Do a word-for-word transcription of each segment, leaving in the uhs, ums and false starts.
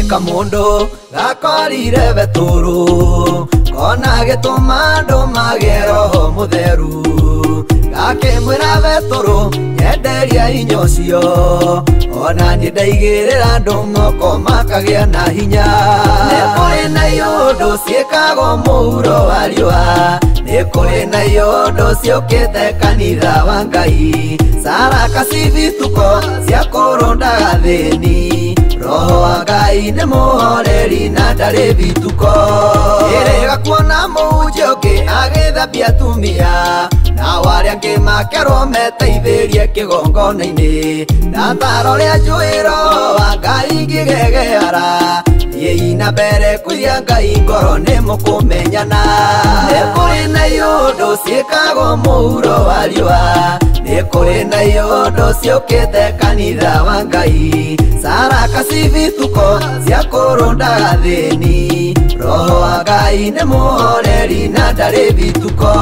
kamundu gakorire beturu kona gituma ndu magero mutheru gakimwira beturu nyenderia inyo cio ona ni ndaigirira ndu moko makagia na hinya ni kuri na yundu ciikago muuro wa riua ni kuri na yundu ciukite kanitha wa Ngai saraka cithituko cia kurundaga thini roho wa Ngai ni muhoreri na ndari bituko irega kuona munje ungi agithambia atumia na waria angi makerwo meteithirie kigongona-ini ndataro ria njuiro wa Ngai ngigegeara thiei na mbere kwithia Ngai ngoro ni mukumenyana ni kuri na yundu ciikago muuro wa riua ni kuri na yundu ciukite kanitha wa Ngai saraka cithituko cia kurundaga thini roho wa Ngai ni muhoreri na ndari bituko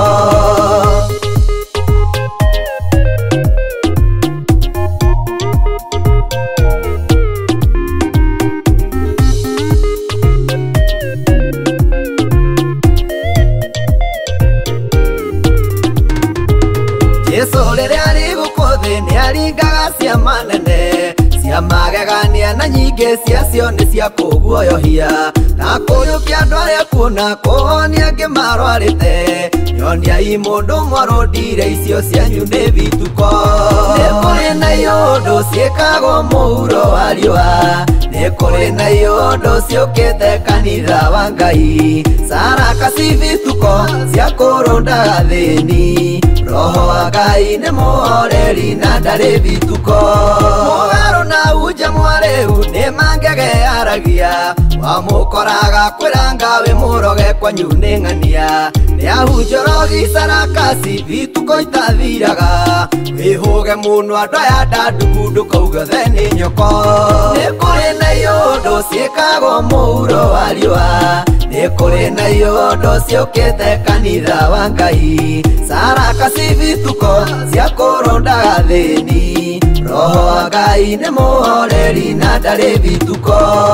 Yesu riria ari guku thi ni aringaga ciama nene ciama gegania na nyingi ciacio ni cia kuguoyohia na kuyukia andu aria kuona kuhonia angi marwarite nyoniai mundu mwarundire icio cianyu ni bituko ni kuri na yundu ciikago muuro wa riua ni kuri na yundu ciukite kanitha wa Ngai saraka cithituko cia kurundaga thini roho wa Ngai ni muhoreri na ndari bituko mugaru na uja mwariu ni mangegearagia wamukoraga kwiranga wi muroge kwanyu ni ng'ania ni ahunjorogi saraka cithituko itathiraga wihuge muno andu aya ndandugu ndukauga the ni nyoko ni kuri na yundu ciikago muuro wa riua ni kuri na yundu ciukite kanitha wa Ngai saraka cithituko cia kurundaga thini roho wa Ngai ni muhoreri na ndari bituko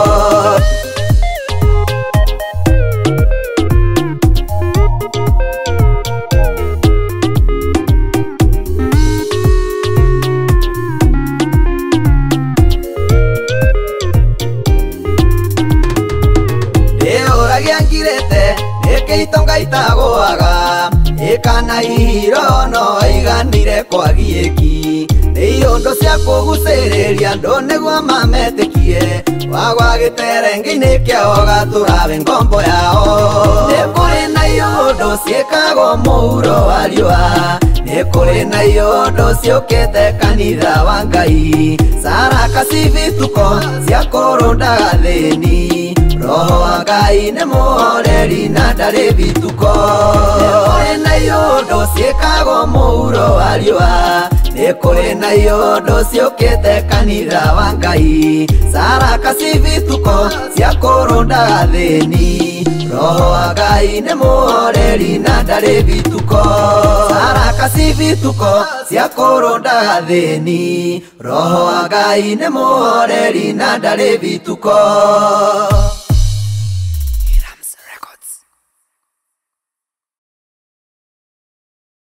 ndiuragia ngirite nikiitonga itaguaga ikana ihiro no iganire kwa gieki ni yundu cia kuguciriria andu niguo mametikie wagwa giterenge-ini kiao gaturabe ngombo yao ni kuri na yundu ciikago muuro wa riua ni kuri na yundu ciukite kanitha wa Ngai saraka cithituko cia kurundaga thini roho wa Ngai ni muhoreri na ndari bituko ni kuri na yundu ciikago muuro wa riua ni kuri na yundu ciukite kanitha wa Ngai saraka cithituko cia kurundaga thini roho wa Ngai ni muhoreri na ndari bituko saraka cithituko cia kurundaga thini roho wa Ngai ni muhoreri na ndari bituko